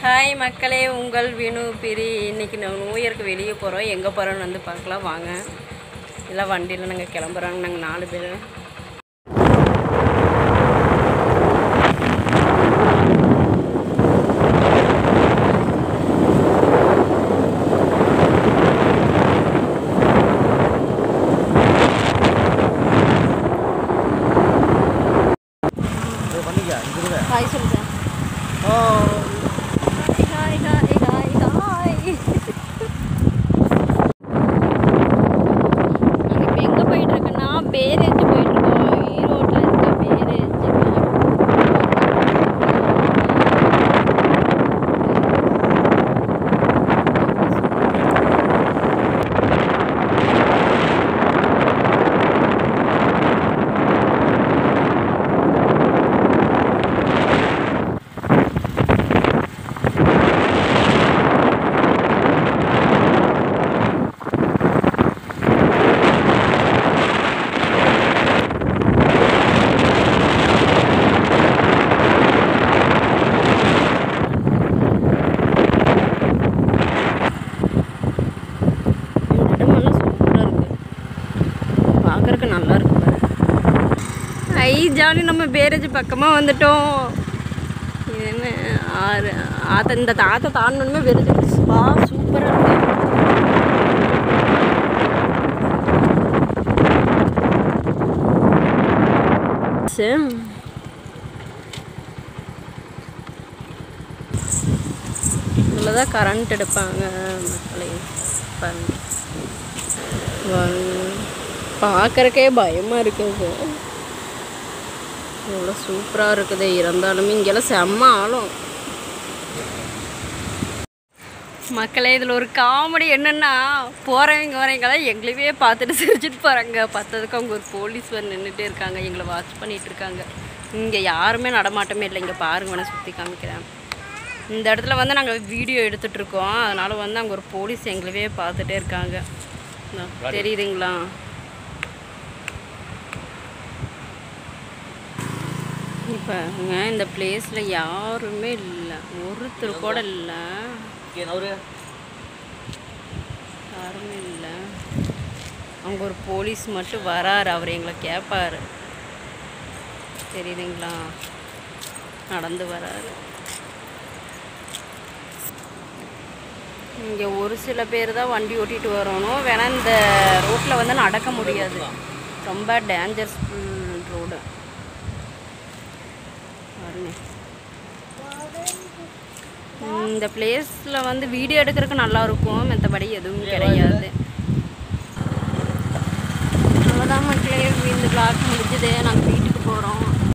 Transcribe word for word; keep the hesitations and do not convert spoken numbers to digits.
Hi மக்களே, உங்கள் வினு பிரி. இன்றைக்கி நாங்கள் நியூ இயருக்கு வெளியே போகிறோம். எங்கே போகிறோன்னு வந்து பார்க்கலாம் வாங்க. எல்லாம் வண்டியில் நாங்கள் கிளம்புறோங்க. நாங்கள் நாலு பேர். ஹாய் சொல்லுங்கள். Hi hi hi hi. நாங்கள் இப்போ எங்கே போயிட்டுருக்கோன்னா பேரேஜ் போயிட்டுருக்கோம். ஈரோட்டில் இருக்க பேரேஜ். பார்க்குறக்கு நல்லா இருக்கு பாரு. ஐ ஜாலி, நம்ம பேரேஜ் பக்கமாக வந்துட்டோம். இது என்ன ஆறு ஆத்த இந்த தாத்தை தாண்டணுமே பேரேஜ். வா சூப்பராக இருக்கு. இதில் தான் கரண்ட் எடுப்பாங்க மக்களே. பார்க்குறக்கே பயமாக இருக்குது. இவ்வளோ சூப்பராக இருக்குது. இருந்தாலுமே இங்கெல்லாம் செம்ம ஆழம் மக்களே. இதில் ஒரு காமெடி என்னென்னா, போகிறவங்க வரவங்களாம் எங்களையே பார்த்துட்டு சிரிச்சிட்டு போகிறாங்க. பார்த்ததுக்கு அவங்க ஒரு போலீஸ் வந்து நின்றுட்டே இருக்காங்க, எங்களை வாட்ச் பண்ணிகிட்டு இருக்காங்க. இங்கே யாருமே நடமாட்டமே இல்லை. இங்கே பாருங்க, வேணால் சுற்றி காமிக்கிறேன். இந்த இடத்துல வந்து நாங்கள் வீடியோ எடுத்துகிட்ருக்கோம். அதனால் வந்து அங்கே ஒரு போலீஸ் எங்களையே பார்த்துட்டே இருக்காங்க. தெரியுதுங்களா? இப்போ இந்த பிளேஸில் யாருமே இல்லை, ஒருத்தர் கூட இல்லை, யாருமே இல்லை. அங்கே ஒரு போலீஸ் மட்டும் வராரு. அவர் எங்களை கேட்பார். தெரியுதுங்களா? நடந்து வராரு. இங்கே ஒரு சில பேர் தான் வண்டி ஓட்டிகிட்டு வரணும். வேணா இந்த ரோட்டில் வந்து நடக்க முடியாது. ரொம்ப டேஞ்சரஸ் ரோடு. இந்த பிளேஸில் வந்து வீடியோ எடுக்கிறதுக்கு நல்லாயிருக்கும், மற்றபடி எதுவும் கிடையாது. அவ்வளோதான் மக்களே, இந்த பிளாக் முடிஞ்சது. நாங்கள் வீட்டு